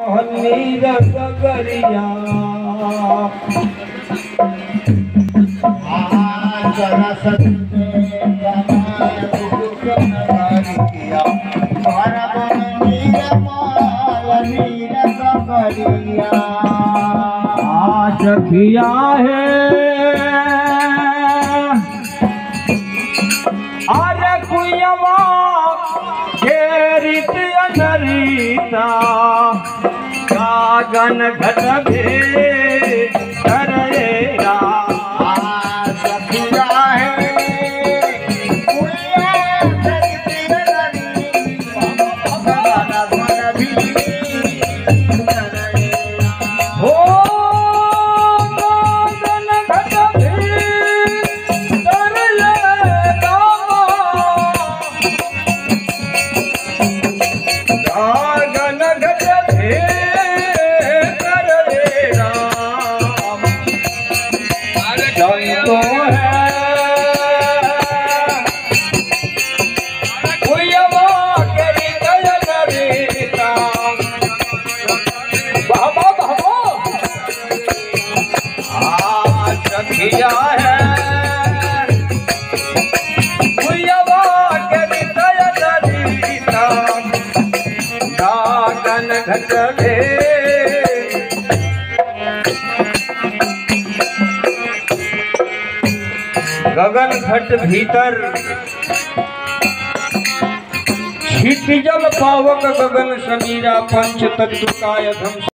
नीर गगरिया सखिया है अरे कुयवा घेरित अनरीता कागन घट भे करेरा सखिया है सखिया है कुयवा घेरित अनरीता कागन घट भे गगन घट भीतर क्षितिजल पावक गगन समीरा पंच तत्व काय धम